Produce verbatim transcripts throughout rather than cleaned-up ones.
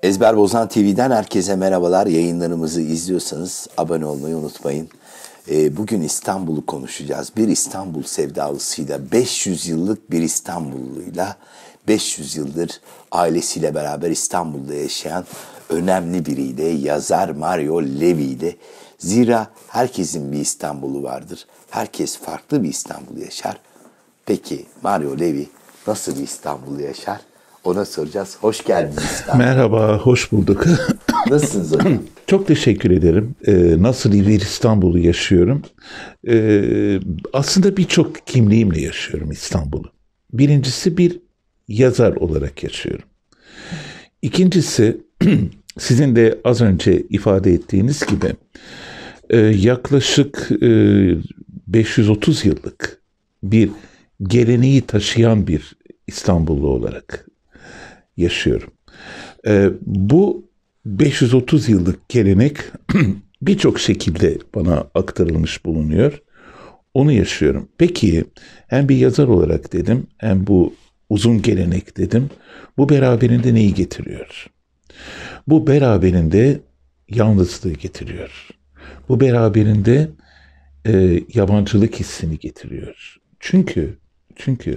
Ezber Bozan T V'den herkese merhabalar. Yayınlarımızı izliyorsanız abone olmayı unutmayın. Ee, bugün İstanbul'u konuşacağız. Bir İstanbul sevdalısıyla, beş yüz yıllık bir İstanbulluyla, beş yüz yıldır ailesiyle beraber İstanbul'da yaşayan önemli biriyle, yazar Mario Levi ile. Zira herkesin bir İstanbul'u vardır. Herkes farklı bir İstanbul yaşar. Peki Mario Levi nasıl bir İstanbul yaşar? Ona soracağız. Hoş geldiniz İstanbul. Merhaba, hoş bulduk. Nasılsınız hocam? Çok teşekkür ederim. Ee, nasıl bir İstanbul'u yaşıyorum? Ee, aslında birçok kimliğimle yaşıyorum İstanbul'u. Birincisi bir yazar olarak yaşıyorum. İkincisi, sizin de az önce ifade ettiğiniz gibi e, yaklaşık e, beş yüz otuz yıllık bir geleneği taşıyan bir İstanbullu olarak yaşıyorum. Ee, bu beş yüz otuz yıllık gelenek birçok şekilde bana aktarılmış bulunuyor. Onu yaşıyorum. Peki hem bir yazar olarak dedim, hem bu uzun gelenek dedim. Bu beraberinde neyi getiriyor? Bu beraberinde yalnızlığı getiriyor. Bu beraberinde e, yabancılık hissini getiriyor. Çünkü çünkü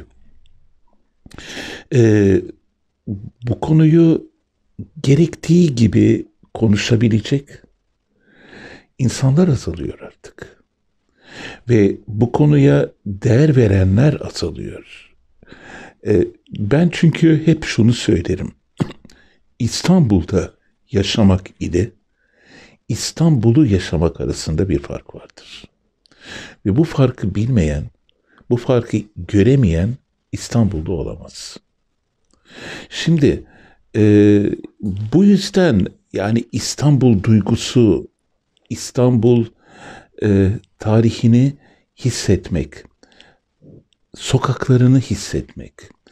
e, bu konuyu gerektiği gibi konuşabilecek insanlar azalıyor artık. Ve bu konuya değer verenler azalıyor. Ee, ben çünkü hep şunu söylerim. İstanbul'da yaşamak ile İstanbul'u yaşamak arasında bir fark vardır. Ve bu farkı bilmeyen, bu farkı göremeyen İstanbul'da olamaz. Şimdi e, bu yüzden yani İstanbul duygusu, İstanbul e, tarihini hissetmek, sokaklarını hissetmek.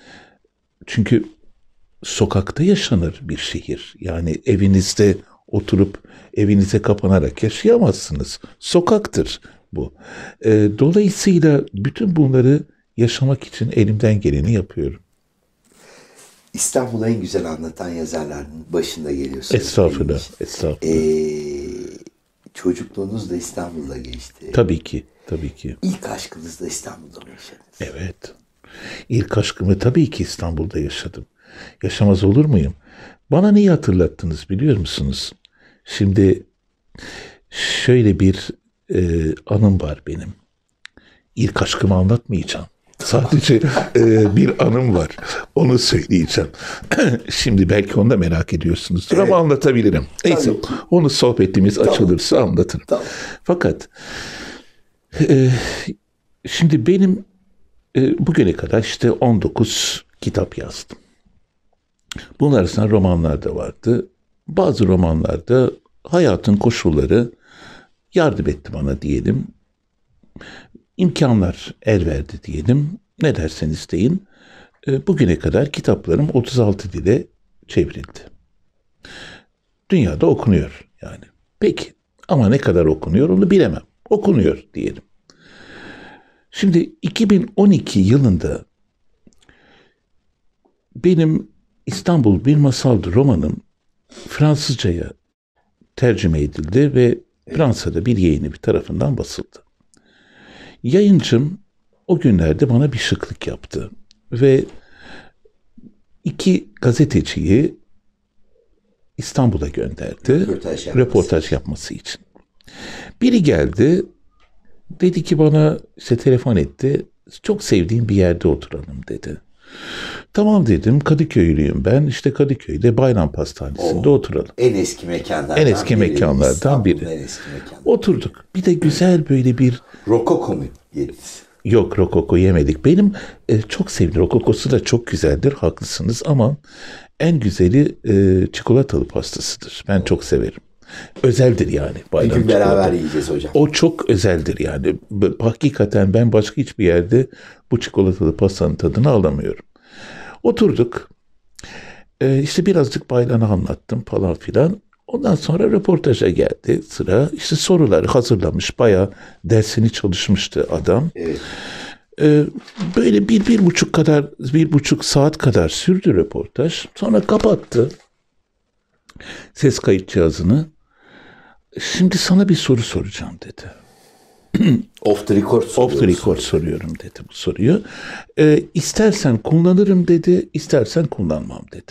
Çünkü sokakta yaşanır bir şehir. Yani evinizde oturup evinize kapanarak yaşayamazsınız. Sokaktır bu. E, dolayısıyla bütün bunları yaşamak için elimden geleni yapıyorum. İstanbul'u en güzel anlatan yazarların başında geliyorsunuz. Estağfurullah, estağfurullah. Ee, çocukluğunuz da İstanbul'da geçti. Tabii ki, tabii ki. İlk aşkınız da İstanbul'da mı yaşadınız? Evet. İlk aşkımı tabii ki İstanbul'da yaşadım. Yaşamaz olur muyum? Bana neyi hatırlattınız biliyor musunuz? Şimdi şöyle bir e, anım var benim. İlk aşkımı anlatmayacağım. Sadece e, bir anım var. Onu söyleyeceğim. Şimdi belki onu da merak ediyorsunuzdur evet. Ama anlatabilirim. Neyse onu sohbetimiz tamam. açılırsa anlatırım. Tamam. Fakat e, şimdi benim e, bugüne kadar işte on dokuz kitap yazdım. Bunun arasında romanlar da vardı. Bazı romanlarda hayatın koşulları yardım etti bana diyelim. İmkanlar el verdi diyelim. Ne derseniz deyin. Bugüne kadar kitaplarım otuz altı dile çevrildi. Dünyada okunuyor yani. Peki ama ne kadar okunuyor onu bilemem. Okunuyor diyelim. Şimdi iki bin on iki yılında benim İstanbul Bir Masaldı romanım Fransızcaya tercüme edildi ve Fransa'da bir yayın evi tarafından basıldı. Yayıncım o günlerde bana bir şıklık yaptı ve iki gazeteciyi İstanbul'a gönderdi röportaj yapması, röportaj yapması için. Biri geldi, dedi ki bana işte telefon etti, çok sevdiğim bir yerde oturalım dedi. Tamam dedim, Kadıköylüyüm ben, işte Kadıköy'de Bayram Pastanesi'nde oh, oturalım. En eski mekanlardan En eski biri. mekanlardan biri. En eski mekanlardan. Oturduk. Bir de güzel böyle bir... Rokoko mu yediniz? Yok, rokoko yemedik. Benim e, çok sevdiğim, rokokosu da çok güzeldir, haklısınız ama en güzeli e, çikolatalı pastasıdır. Ben oh. çok severim. Özeldir yani. Bir gün beraber yiyeceğiz hocam. O çok özeldir yani. Hakikaten ben başka hiçbir yerde bu çikolatalı pastanın tadını alamıyorum. Oturduk. Ee, işte birazcık Baylan'ı anlattım falan filan. Ondan sonra röportaja geldi sıra. İşte soruları hazırlamış. Bayağı dersini çalışmıştı adam. Evet. Ee, böyle bir, bir buçuk kadar, bir buçuk saat kadar sürdü röportaj. Sonra kapattı. ses kayıt cihazını. Şimdi sana bir soru soracağım dedi. Off the record Off the record soruyorum dedi bu soruyu. E, istersen kullanırım dedi, istersen kullanmam dedi.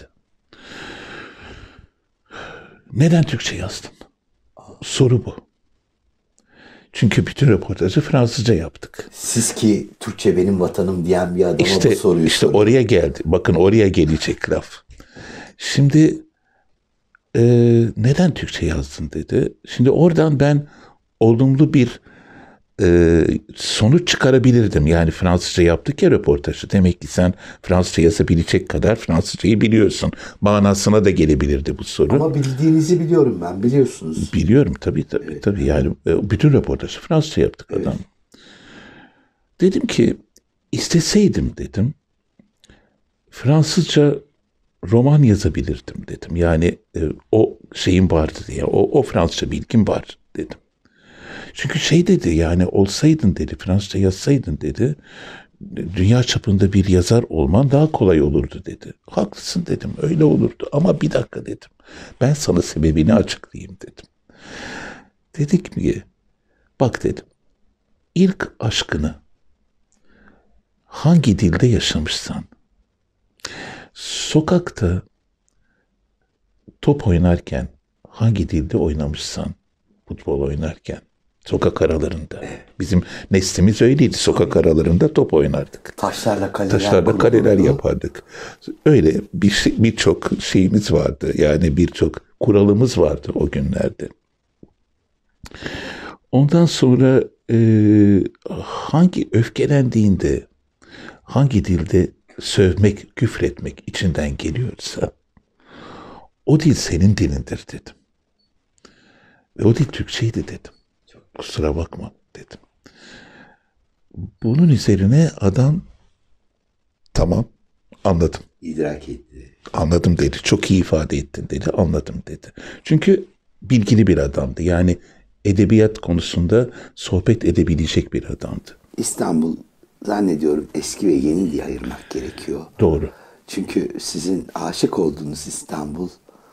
Neden Türkçe yazdın? Soru bu. Çünkü bütün röportajı Fransızca yaptık. Siz ki Türkçe benim vatanım diyen bir adama İşte, bu soruyu işte soruyor. oraya geldi. Bakın oraya gelecek laf. Şimdi e, neden Türkçe yazdın dedi. Şimdi oradan ben olumlu bir e, sonuç çıkarabilirdim. Yani Fransızca yaptık ya röportajı. Demek ki sen Fransızca yazabilecek kadar Fransızcayı biliyorsun. Manasına da gelebilirdi bu soru. Ama bildiğinizi biliyorum ben, biliyorsunuz. Biliyorum tabii tabii. Evet. tabii. Yani e, bütün röportajı Fransızca yaptık evet. adam. Dedim ki isteseydim dedim Fransızca roman yazabilirdim dedim. Yani e, o şeyim vardı diye. O, o Fransızca bilgim var dedim. Çünkü şey dedi yani olsaydın dedi Fransızca yazsaydın dedi dünya çapında bir yazar olman daha kolay olurdu dedi. Haklısın dedim öyle olurdu ama bir dakika dedim. Ben sana sebebini açıklayayım dedim. Dedik ki bak dedim ilk aşkını hangi dilde yaşamışsan sokakta top oynarken hangi dilde oynamışsan futbol oynarken sokak aralarında. Bizim neslimiz öyleydi. Sokak aralarında top oynardık. Taşlarla kaleler, Taşlarla kaleler yapardık. Öyle bir şey, birçok şeyimiz vardı. Yani birçok kuralımız vardı o günlerde. Ondan sonra e, hangi öfkelendiğinde hangi dilde sövmek, küfretmek içinden geliyorsa o dil senin dilindir dedim. Ve o dil Türkçeydi dedim. Kusura bakma dedim. Bunun üzerine adam tamam anladım. İdrak etti. Anladım dedi. Çok iyi ifade ettin dedi. Anladım dedi. Çünkü bilgili bir adamdı. Yani edebiyat konusunda sohbet edebilecek bir adamdı. İstanbul zannediyorum eski ve yeni diye ayırmak gerekiyor. Doğru. Çünkü sizin aşık olduğunuz İstanbul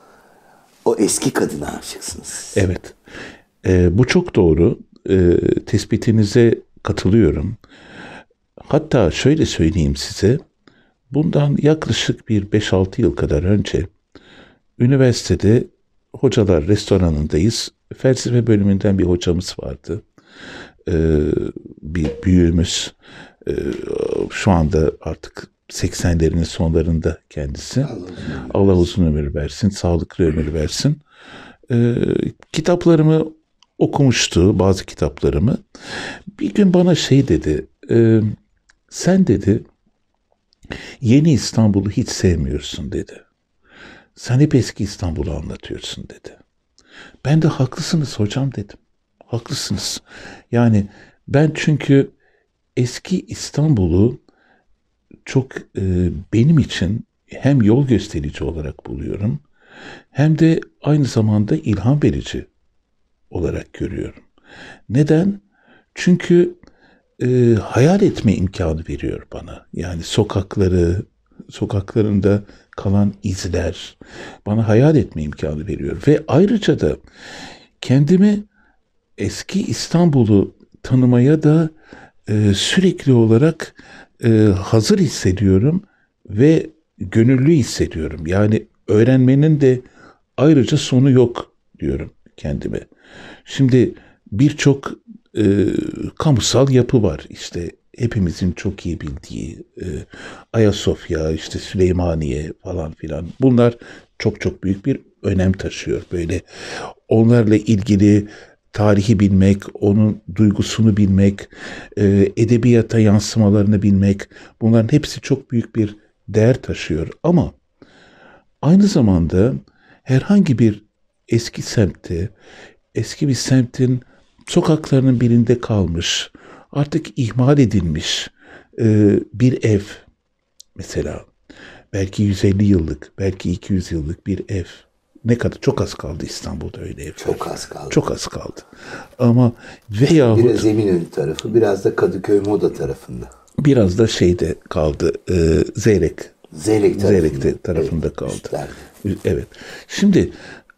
o eski kadına aşıksınız. Evet. Ee, bu çok doğru. Ee, tespitinize katılıyorum. Hatta şöyle söyleyeyim size. Bundan yaklaşık bir beş altı yıl kadar önce üniversitede hocalar restoranındayız. Felsefe bölümünden bir hocamız vardı. Ee, bir büyüğümüz. Ee, şu anda artık seksenlerinin sonlarında kendisi. Allah uzun, Allah uzun ömür versin. Sağlıklı ömür versin. Ee, kitaplarımı okumuştu, bazı kitaplarımı. Bir gün bana şey dedi, e, sen dedi, yeni İstanbul'u hiç sevmiyorsun dedi. Sen hep eski İstanbul'u anlatıyorsun dedi. Ben de haklısınız hocam dedim. Haklısınız. Yani ben çünkü eski İstanbul'u çok e, benim için hem yol gösterici olarak buluyorum, hem de aynı zamanda ilham verici olarak görüyorum. Neden? Çünkü e, hayal etme imkanı veriyor bana. Yani sokakları, sokaklarında kalan izler bana hayal etme imkanı veriyor. Ve ayrıca da kendimi eski İstanbul'u tanımaya da e, sürekli olarak e, hazır hissediyorum ve gönüllü hissediyorum. Yani öğrenmenin de ayrıca sonu yok diyorum kendime. Şimdi birçok e, kamusal yapı var. İşte hepimizin çok iyi bildiği e, Ayasofya, işte Süleymaniye falan filan. Bunlar çok çok büyük bir önem taşıyor. Böyle onlarla ilgili tarihi bilmek, onun duygusunu bilmek, e, edebiyata yansımalarını bilmek, bunların hepsi çok büyük bir değer taşıyor. Ama aynı zamanda herhangi bir eski semtte, eski bir semtin sokaklarının birinde kalmış, artık ihmal edilmiş e, bir ev mesela, belki yüz elli yıllık, belki iki yüz yıllık bir ev. Ne kadar çok az kaldı İstanbul'da öyle ev. Çok az kaldı. Çok az kaldı. Ama veyahut biraz Eminönü tarafı, biraz da Kadıköy Moda tarafında. Biraz da şeyde kaldı. E, Zeyrek Zeyrek Zeyrek tarafında evet, kaldı. üstlerde. Evet. Şimdi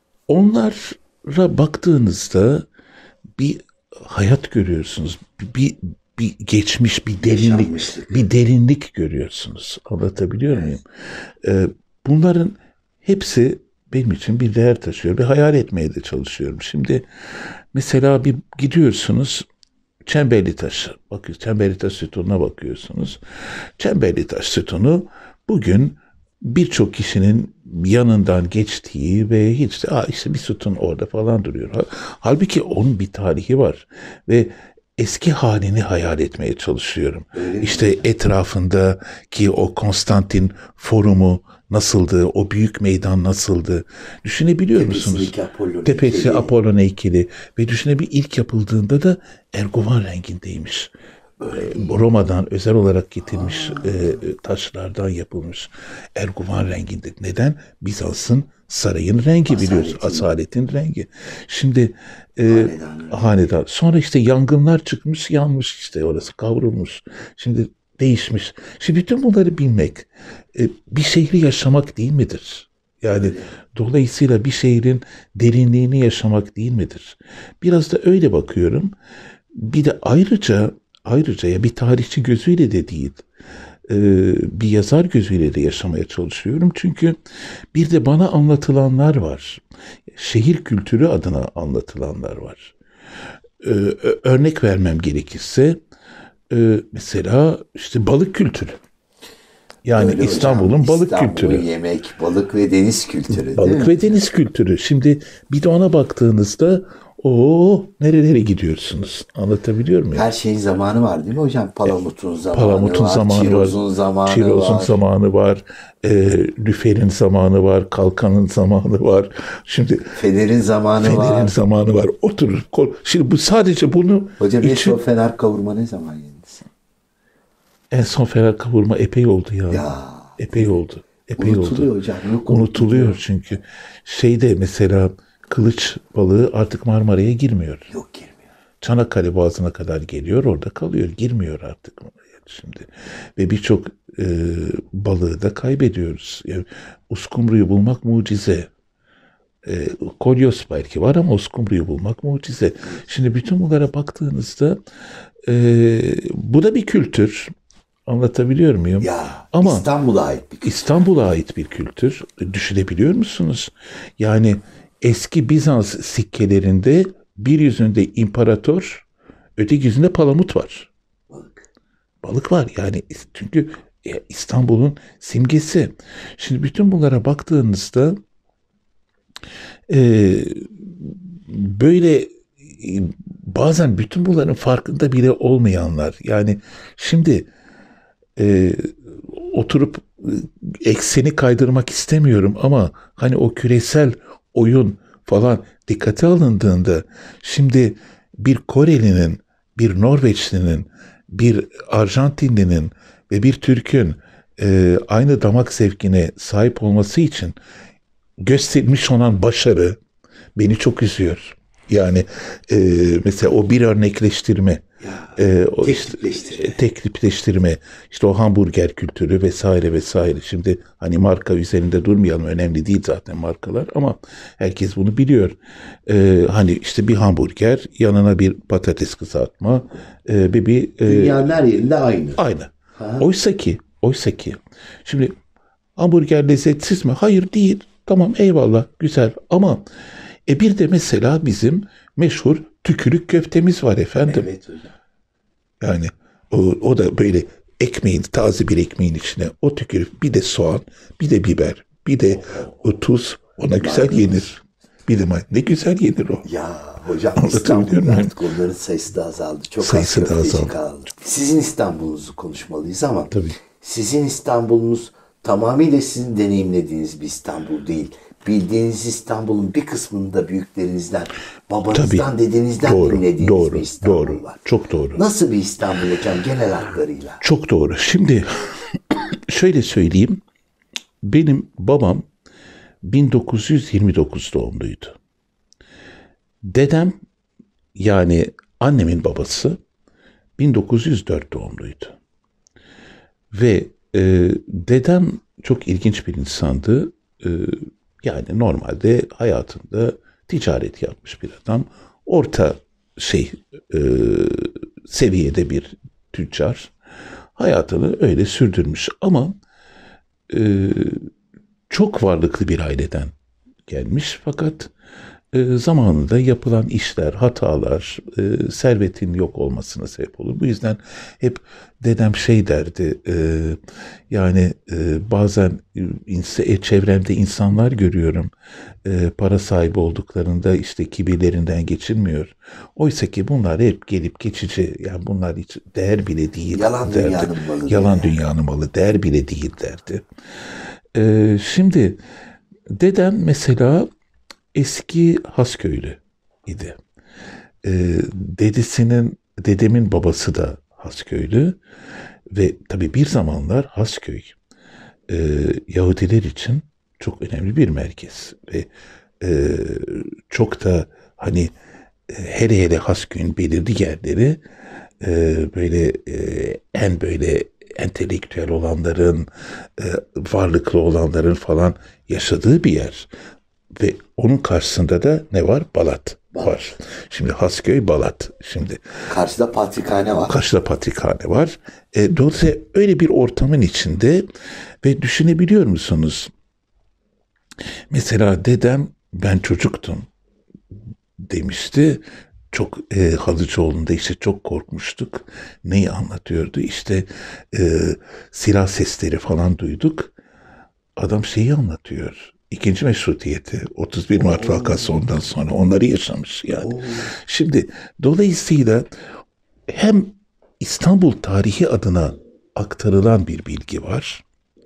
onlara baktığınızda bir hayat görüyorsunuz. Bir, bir geçmiş, bir derinlik, bir derinlik görüyorsunuz. Anlatabiliyor evet. muyum? Ee, bunların hepsi benim için bir değer taşıyor. Bir hayal etmeye de çalışıyorum. Şimdi mesela bir gidiyorsunuz Çemberlitaş, bakın Çemberlitaş sütununa bakıyorsunuz. Çemberlitaş sütunu bugün birçok kişinin yanından geçtiği ve hiç de Aa işte bir sütun orada falan duruyor. Halbuki onun bir tarihi var ve eski halini hayal etmeye çalışıyorum. Öyle işte mi? Etrafındaki o Konstantin Forumu nasıldı, o büyük meydan nasıldı? Düşünebiliyor Tepesindeki musunuz? Apollon Tepesi heykeli. Apollon heykeli ve düşünebilir ilk yapıldığında da erguvan rengindeymiş. Öyle. Roma'dan özel olarak getirmiş e, taşlardan yapılmış erguvan renginde. Neden? Bizans'ın sarayın rengi biliyoruz. Asaletin rengi. Şimdi e, hanedan. hanedan. Sonra işte yangınlar çıkmış, yanmış işte orası kavrulmuş. Şimdi değişmiş. Şimdi bütün bunları bilmek e, bir şehri yaşamak değil midir? Yani öyle. Dolayısıyla bir şehrin derinliğini yaşamak değil midir? Biraz da öyle bakıyorum. Bir de ayrıca Ayrıca ya bir tarihçi gözüyle de değil, bir yazar gözüyle de yaşamaya çalışıyorum. Çünkü bir de bana anlatılanlar var. Şehir kültürü adına anlatılanlar var. Örnek vermem gerekirse mesela işte balık kültürü. Yani öyle İstanbul'un hocam, balık İstanbul kültürü. Yemek, balık ve deniz kültürü. Balık değil ve mi? deniz kültürü. Şimdi bir de ona baktığınızda o nerelere gidiyorsunuz? Anlatabiliyor muyum? Her şeyin zamanı var değil mi hocam? Palamut'un zamanı Palamut'un var, zamanı Çiroz'un var, zamanı Çiroz'un var. zamanı var, e, Lüfer'in zamanı var, Kalkan'ın zamanı var. Şimdi Fener'in zamanı Fener'in var. Fener'in zamanı var. Oturur. Şimdi bu sadece bunu hocam en son Fener kavurma ne zaman yediniz? En son Fener kavurma epey oldu ya. Ya. Epey oldu. Epey unutuluyor oldu. hocam. Yok, unutuluyor çünkü. Şeyde mesela kılıç balığı artık Marmara'ya girmiyor. Yok girmiyor. Çanakkale Boğazı'na kadar geliyor, orada kalıyor. Girmiyor artık şimdi. Ve birçok e, balığı da kaybediyoruz. Yani uskumruyu bulmak mucize. E, kolyos belki var ama uskumruyu bulmak mucize. Şimdi bütün bunlara baktığınızda e, bu da bir kültür. Anlatabiliyor muyum? Ya, ama İstanbul'a ait bir kültür. İstanbul'a ait bir kültür. Düşünebiliyor musunuz? Yani eski Bizans sikkelerinde bir yüzünde imparator, öteki yüzünde palamut var. Balık. Balık var yani çünkü İstanbul'un simgesi. Şimdi bütün bunlara baktığınızda e, böyle bazen bütün bunların farkında bile olmayanlar, yani şimdi e, oturup ekseni kaydırmak istemiyorum ama hani o küresel oyun falan dikkate alındığında şimdi bir Korelinin, bir Norveçlinin, bir Arjantinlinin ve bir Türk'ün e, aynı damak zevkine sahip olması için göstermiş olan başarı beni çok üzüyor. Yani e, mesela o bir örnekleştirme, ya, e, o teklipleştirme. Işte, teklipleştirme, işte o hamburger kültürü vesaire vesaire. Şimdi hani marka üzerinde durmayalım, önemli değil zaten markalar ama herkes bunu biliyor. E, hani işte bir hamburger, yanına bir patates kızartma e, ve bir e, dünyanın her yerinde aynı. Aynı. Ha. Oysa ki, oysa ki, şimdi hamburger lezzetsiz mi? Hayır değil. Tamam eyvallah güzel ama e bir de mesela bizim meşhur tükürük köftemiz var efendim. Evet hocam. Yani o, o da böyle ekmeğin, taze bir ekmeğin içine o tükürük, bir de soğan, bir de biber, bir de o tuz, ona güzel yenir. Bir de ne güzel yenir o. Ya hocam İstanbul'da artık onların sayısı da azaldı. Çok sayısı da azaldı. Kaldı. Sizin İstanbul'unuzu konuşmalıyız ama tabii. Sizin İstanbul'unuz tamamıyla sizin deneyimlediğiniz bir İstanbul değil. Bildiğiniz İstanbul'un bir kısmında büyüklerinizden, babanızdan, tabii, dedenizden doğru, dinlediğiniz doğru, bir İstanbul doğru, var. Çok doğru. Nasıl bir İstanbul hocam genel hatlarıyla? Çok doğru. Şimdi şöyle söyleyeyim. Benim babam bin dokuz yüz yirmi dokuz doğumluydu. Dedem, yani annemin babası bin dokuz yüz dört doğumluydu. Ve e, dedem çok ilginç bir insandı. Ee, yani normalde hayatında ticaret yapmış bir adam. Orta şey e, seviyede bir tüccar. Hayatını öyle sürdürmüş ama e, çok varlıklı bir aileden gelmiş fakat e, zamanında yapılan işler, hatalar, e, servetin yok olmasına sebep olur. Bu yüzden hep dedem şey derdi, e, yani e, bazen inse, e, çevremde insanlar görüyorum, e, para sahibi olduklarında işte kibirlerinden geçilmiyor. Oysa ki bunlar hep gelip geçici, yani bunlar hiç değer bile değil Yalan derdi. dünyanın malı. Yalan yani. dünyanın malı, değer bile değil derdi. E, şimdi dedem mesela eski Hasköylü idi. Ee, dedesinin, dedemin babası da Hasköylü ve tabii bir zamanlar Hasköy e, Yahudiler için çok önemli bir merkez ve e, çok da hani e, hele hele Hasköy'ün belirli yerleri e, böyle e, en böyle entelektüel olanların, e, varlıklı olanların falan yaşadığı bir yer. Ve onun karşısında da ne var? Balat, Balat. var. Şimdi Hasköy, Balat. Şimdi Karşıda patrikhane var. Karşıda patrikhane var. E, dolayısıyla öyle bir ortamın içinde ve düşünebiliyor musunuz? Mesela dedem ben çocuktum demişti. Çok e, Halıcıoğlu'nda işte çok korkmuştuk. Neyi anlatıyordu? İşte e, silah sesleri falan duyduk. Adam şeyi anlatıyor. İkinci meşrutiyeti, otuz bir Mart vakası ondan sonra onları yaşamış yani. Oo. Şimdi dolayısıyla hem İstanbul tarihi adına aktarılan bir bilgi var.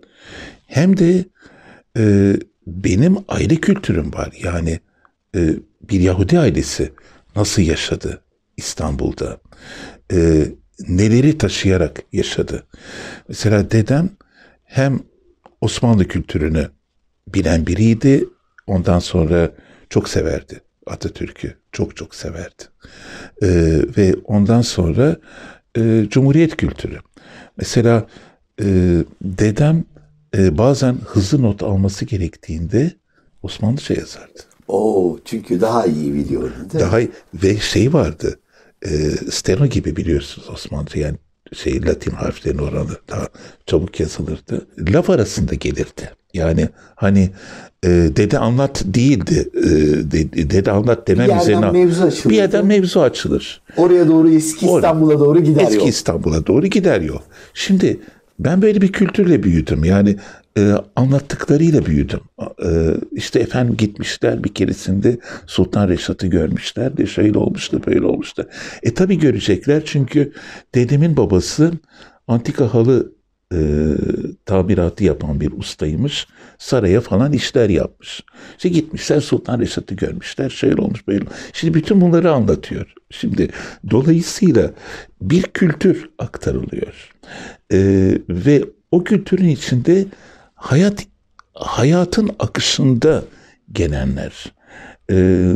Hem de e, benim aile kültürüm var. Yani e, bir Yahudi ailesi nasıl yaşadı İstanbul'da? E, neleri taşıyarak yaşadı? Mesela dedem hem Osmanlı kültürünü bilen biriydi. Ondan sonra çok severdi Atatürk'ü. Çok çok severdi. Ee, ve ondan sonra e, Cumhuriyet kültürü. Mesela e, dedem e, bazen hızlı not alması gerektiğinde Osmanlıca yazardı. Oo, çünkü daha iyi biliyordu değil Daha mi? ve şey vardı. E, steno gibi biliyorsunuz Osmanlıca, yani şey Latin harflerin oranı daha çabuk yazılırdı. Laf arasında gelirdi. Yani hani e, dede anlat değildi. E, de, dede anlat demem bir üzerine. Mevzu açılır. Bir yerden mevzu açılır. Oraya doğru eski İstanbul'a doğru gider eski yol. Eski İstanbul'a doğru gider yol. Şimdi ben böyle bir kültürle büyüdüm. Yani e, anlattıklarıyla büyüdüm. E, işte efendim gitmişler bir keresinde Sultan Reşat'ı görmüşler de şöyle olmuştu böyle olmuştu. E tabii görecekler çünkü dedemin babası antika halı e, tamiratı yapan bir ustaymış. Saraya falan işler yapmış. İşte gitmişler Sultan Reşat'ı görmüşler. Şöyle olmuş böyle. Şimdi bütün bunları anlatıyor. Şimdi dolayısıyla bir kültür aktarılıyor. E, ve o kültürün içinde hayat hayatın akışında gelenler. E,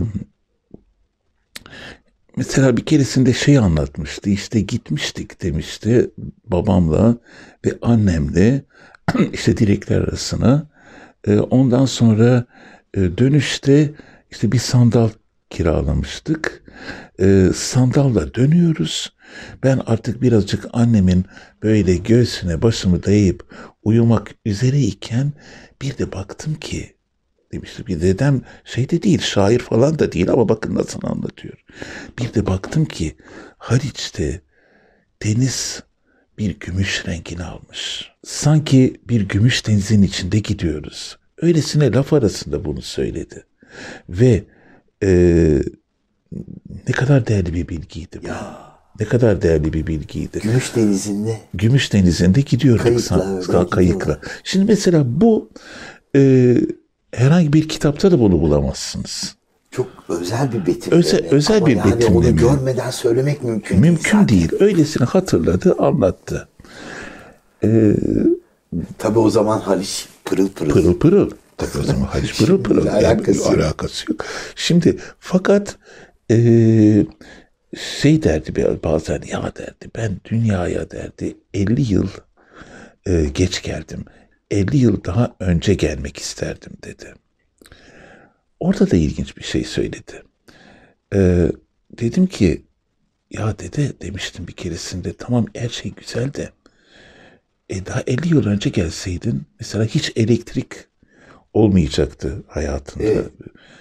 Mesela bir keresinde şey anlatmıştı, işte gitmiştik demişti babamla ve annemle işte direkler arasına. E, ondan sonra e, dönüşte işte bir sandal kiralamıştık. E, sandalla dönüyoruz. Ben artık birazcık annemin böyle göğsüne başımı dayayıp uyumak üzereyken bir de baktım ki demiştim ki dedem şey de değil, şair falan da değil ama bakın nasıl anlatıyor. Bir de baktım ki Haliç'te deniz bir gümüş rengini almış. Sanki bir gümüş denizin içinde gidiyoruz. Öylesine laf arasında bunu söyledi. Ve e, ne kadar değerli bir bilgiydi bu. Ya. Ne kadar değerli bir bilgiydi. Gümüş denizinde. Gümüş denizinde gidiyorduk. Kayıkla. San, kayıkla. Şimdi mesela bu e, herhangi bir kitapta da bunu bulamazsınız. Çok özel bir betimleme. Özel, özel ama bir yani betimleme. onu görmeden söylemek mümkün, mümkün değil. değil. Öylesine hatırladı, anlattı. Ee, Tabii o zaman Haliç pırıl pırıl. Pırıl pırıl. Tabii o zaman Haliç pırıl pırıl. alakası, yani, yok. alakası yok. Şimdi fakat e, şey derdi bazen, ya derdi ben dünyaya derdi elli yıl e, geç geldim. elli yıl daha önce gelmek isterdim dedi. Orada da ilginç bir şey söyledi. Ee, dedim ki ya dede demiştim bir keresinde, tamam her şey güzel de e, daha elli yıl önce gelseydin mesela hiç elektrik olmayacaktı hayatında. Evet.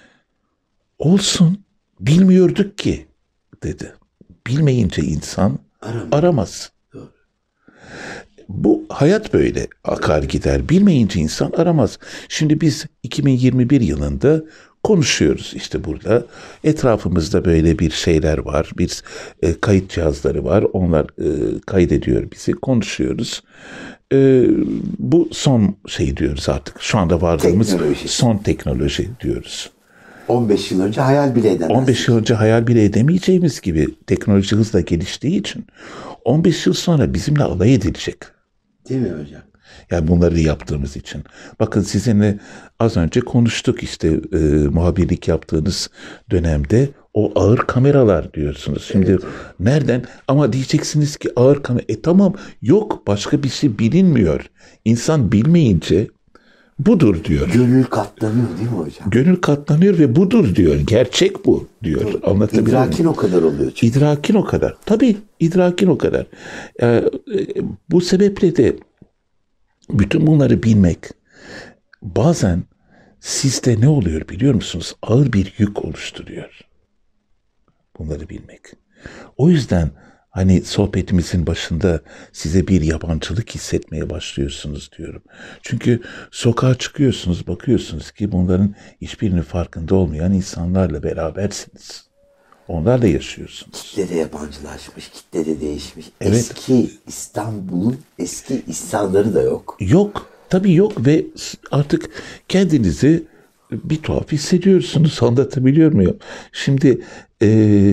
Olsun, bilmiyorduk ki dedi. Bilmeyince insan Aramıyor. aramaz. Doğru. Bu hayat böyle akar gider. Bilmeyince insan aramaz. Şimdi biz iki bin yirmi bir yılında konuşuyoruz işte burada. Etrafımızda böyle bir şeyler var. Bir e, kayıt cihazları var. Onlar e, kaydediyor bizi. Konuşuyoruz. E, bu son şey diyoruz artık. Şu anda vardığımız Teknoloji. son teknoloji diyoruz. on beş yıl önce hayal bile edemezdik. on beş yıl önce hayal bile edemeyeceğimiz gibi teknoloji hızla geliştiği için on beş yıl sonra bizimle alay edilecek. Değil mi hocam? Yani bunları yaptığımız için. Bakın sizinle az önce konuştuk işte e, muhabirlik yaptığınız dönemde o ağır kameralar diyorsunuz. Şimdi Evet. nereden? Ama diyeceksiniz ki ağır kamera. E tamam, yok, başka bir şey bilinmiyor. İnsan bilmeyince budur diyor. Gönül katlanıyor değil mi hocam? Gönül katlanıyor ve budur diyor. Gerçek bu diyor. Anlatabiliyor muyum? İdrakin o kadar oluyor çünkü. İdrakin o kadar. Tabii idrakin o kadar. Ee, e, bu sebeple de bütün bunları bilmek bazen sizde ne oluyor biliyor musunuz? Ağır bir yük oluşturuyor. Bunları bilmek. O yüzden hani sohbetimizin başında size bir yabancılık hissetmeye başlıyorsunuz diyorum. Çünkü sokağa çıkıyorsunuz, bakıyorsunuz ki bunların hiçbirinin farkında olmayan insanlarla berabersiniz. Onlarla yaşıyorsunuz. Kitle de yabancılaşmış, kitle de değişmiş. Evet. Eski İstanbul'un eski insanları da yok. Yok. Tabii yok ve artık kendinizi bir tuhaf hissediyorsunuz. Anlatabiliyor muyum? Şimdi e,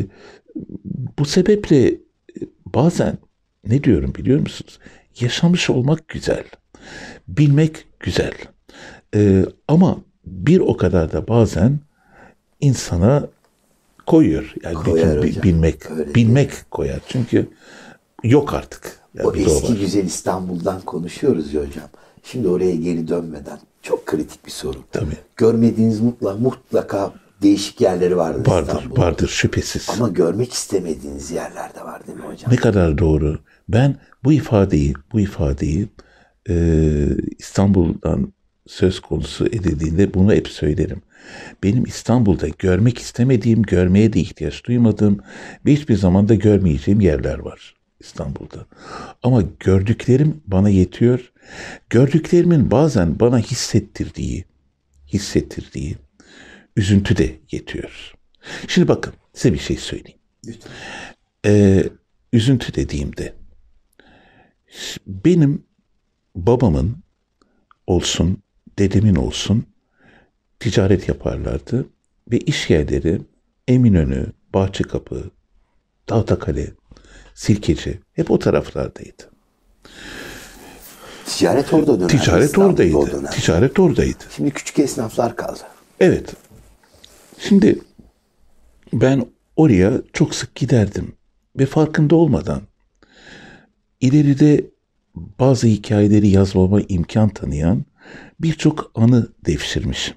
bu sebeple bazen ne diyorum biliyor musunuz? Yaşamış olmak güzel. Bilmek güzel. E, ama bir o kadar da bazen insana koyuyor. Yani Koyar bütün hocam. bilmek, Öyle bilmek koyar. Çünkü yok artık. Yani O bir de o eski var. güzel İstanbul'dan konuşuyoruz ya hocam. Şimdi oraya geri dönmeden çok kritik bir soru. Tabii. Görmediğiniz mutlaka, mutlaka değişik yerleri vardır, Vardır, İstanbul'da. vardır şüphesiz. Ama görmek istemediğiniz yerler de var değil mi hocam? Ne kadar doğru. Ben bu ifadeyi, bu ifadeyi e, İstanbul'dan söz konusu edildiğinde bunu hep söylerim. Benim İstanbul'da görmek istemediğim, görmeye de ihtiyaç duymadığım ve hiçbir zaman da görmeyeceğim yerler var İstanbul'da. Ama gördüklerim bana yetiyor. Gördüklerimin bazen bana hissettirdiği, hissettirdiği üzüntü de yetiyor. Şimdi bakın size bir şey söyleyeyim. Lütfen. Ee, üzüntü dediğimde benim babamın olsun, dedemin olsun ticaret yaparlardı ve iş yerleri Eminönü, Bahçekapı, Tahtakale, Sirkeci hep o taraflardaydı. Ticaret orada döner. Ticaret İstanbul'da oradaydı. o döner. Ticaret oradaydı. Şimdi küçük esnaflar kaldı. Evet. Şimdi ben oraya çok sık giderdim ve farkında olmadan ileride bazı hikayeleri yazmama imkan tanıyan birçok anı devşirmişim.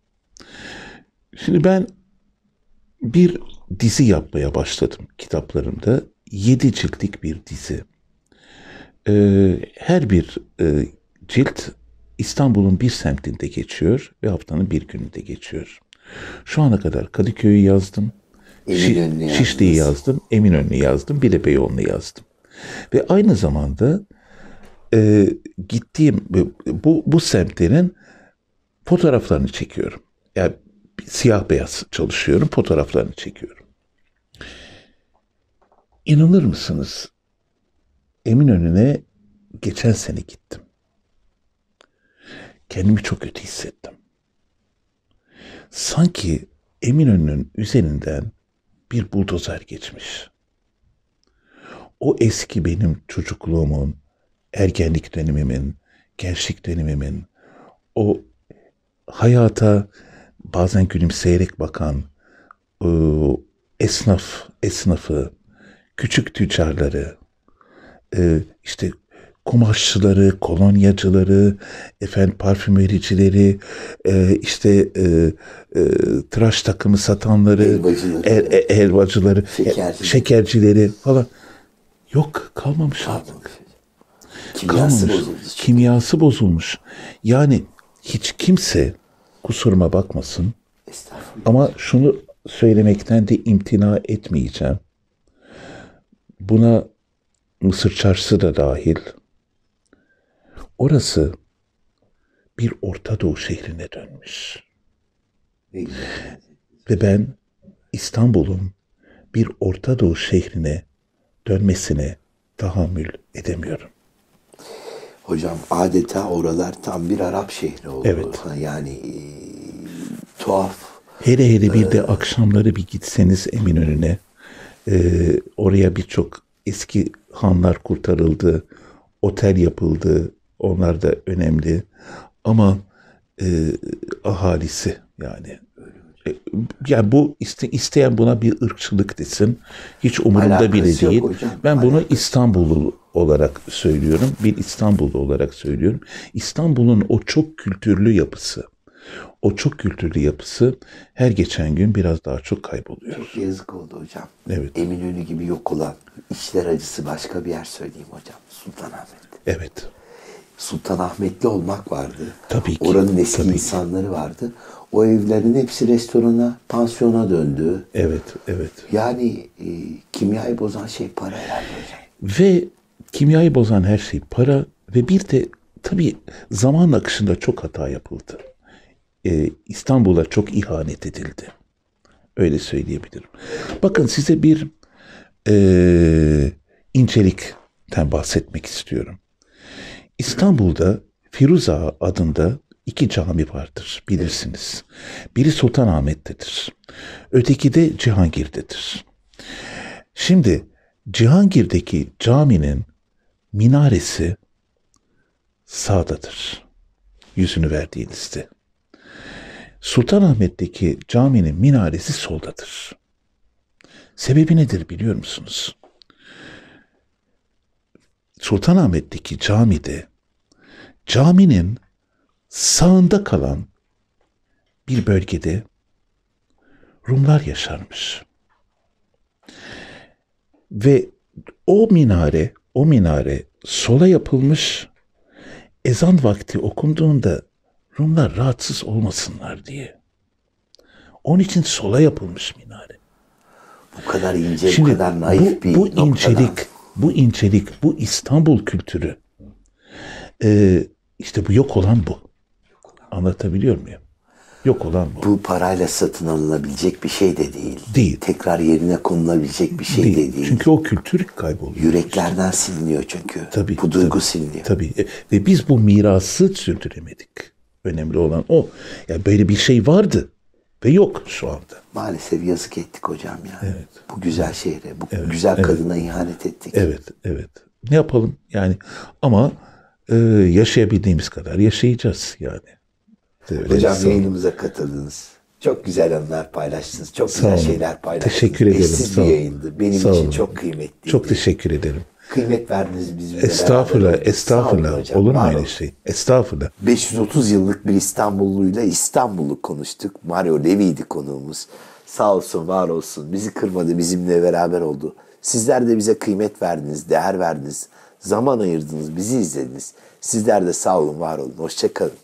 Şimdi ben bir dizi yapmaya başladım kitaplarımda. Yedi ciltlik bir dizi. Ee, her bir e, cilt İstanbul'un bir semtinde geçiyor ve haftanın bir gününde geçiyor. Şu ana kadar Kadıköy'ü yazdım, Eminönü'nü Şi- Şişli'yi yazdınız. yazdım, Eminönü'nü yazdım, bir de Beyoğlu'nu yazdım. Ve aynı zamanda e, gittiğim bu, bu semtlerin fotoğraflarını çekiyorum. Yani siyah beyaz çalışıyorum, fotoğraflarını çekiyorum. İnanır mısınız? Eminönü'ne geçen sene gittim. Kendimi çok kötü hissettim. Sanki Eminönü'nün üzerinden bir buldozer geçmiş. O eski benim çocukluğumun, ergenlik dönemimin, gençlik dönemimin, o hayata bazen gülümseyerek bakan e, esnaf, esnafı, küçük tüccarları, e, işte kumaşçıları, kolonyacıları, efendim parfümericileri, e, işte e, e, tıraş takımı satanları, Helvacıları. el- e- helvacıları, Şekercileri. e, şekercileri falan. Yok, kalmamış artık. Kimyası Kalmamış. bozuldu. Kimyası bozulmuş. Yani hiç kimse, kusuruma bakmasın, Estağfurullah. ama şunu söylemekten de imtina etmeyeceğim. Buna Mısır Çarşısı da dahil. Orası bir Orta Doğu şehrine dönmüş. Ne güzel. Ve ben İstanbul'un bir Orta Doğu şehrine dönmesine tahammül edemiyorum. Hocam adeta oralar tam bir Arap şehri oldu. Evet. Yani e, tuhaf. Hele hele bir de akşamları bir gitseniz Eminönü'ne, e, oraya birçok eski hanlar kurtarıldı, otel yapıldı, onlar da önemli. Ama e, ahalisi yani, e, yani bu iste, isteyen buna bir ırkçılık desin, hiç umurumda Alakası bile yok değil. hocam, Ben bunu alakası. İstanbullu olarak söylüyorum, bir İstanbullu olarak söylüyorum. İstanbul'un o çok kültürlü yapısı, o çok kültürlü yapısı her geçen gün biraz daha çok kayboluyor. Çok yazık oldu hocam. Evet. Eminönü gibi yok olan, içler acısı başka bir yer söyleyeyim hocam. Sultanahmet. Evet. Sultanahmetli olmak vardı. Tabii ki, Oranın eski tabii ki. insanları vardı. O evlerin hepsi restorana, pansiyona döndü. Evet, evet. Yani e, kimyayı bozan şey para herhalde hocam. Ve kimyayı bozan her şey para ve bir de tabii zaman akışında çok hata yapıldı. Ee, İstanbul'a çok ihanet edildi. Öyle söyleyebilirim. Bakın size bir e, incelikten bahsetmek istiyorum. İstanbul'da Firuza adında iki cami vardır, bilirsiniz. Biri Sultanahmet'tedir. Öteki de Cihangir'dedir. Şimdi Cihangir'deki caminin minaresi sağdadır. Yüzünü verdiğinizde. Sultanahmet'teki caminin minaresi soldadır. Sebebi nedir biliyor musunuz? Sultanahmet'teki camide caminin sağında kalan bir bölgede Rumlar yaşarmış. Ve o minare, o minare sola yapılmış, ezan vakti okunduğunda Rumlar rahatsız olmasınlar diye. Onun için sola yapılmış minare. Bu kadar ince, Şimdi bu kadar naif bu, bir bu noktadan. incelik, bu incelik, bu İstanbul kültürü, e, işte bu yok olan bu. Anlatabiliyor muyum? Yok olan bu. Bu parayla satın alınabilecek bir şey de değil. Değil. Tekrar yerine konulabilecek bir şey Değil. de değil. Çünkü o kültür kayboluyor. Yüreklerden siliniyor çünkü. Tabii, bu duygu tabii, siliniyor. Tabii. E, Ve biz bu mirası sürdüremedik. Önemli olan o. Yani böyle bir şey vardı ve yok şu anda. Maalesef yazık ettik hocam ya. Evet. Bu güzel şehre, bu güzel kadına ihanet ettik. Evet, evet. Ne yapalım yani, ama e, yaşayabildiğimiz kadar yaşayacağız yani. Öyle Hocam sağ olun. yayınımıza katıldınız. Çok güzel anılar paylaştınız. Çok güzel olun. şeyler paylaştınız. Teşekkür ederim. Eşsiz Sağ bir olun. yayındı. Benim Sağ için olun. çok kıymetliydi. Çok teşekkür ederim. Kıymet verdiniz bizimle Estağfurullah, beraber oldunuz. Sağ olun estağfurullah. hocam, Olur mu var öyle olun. şey? Estağfurullah. beş yüz otuz yıllık bir İstanbulluyla İstanbul'u konuştuk. Mario Levy'ydi konuğumuz. Sağ olsun, var olsun. Bizi kırmadı, bizimle beraber oldu. Sizler de bize kıymet verdiniz, değer verdiniz. Zaman ayırdınız, bizi izlediniz. Sizler de sağ olun, var olun. Hoşça kalın.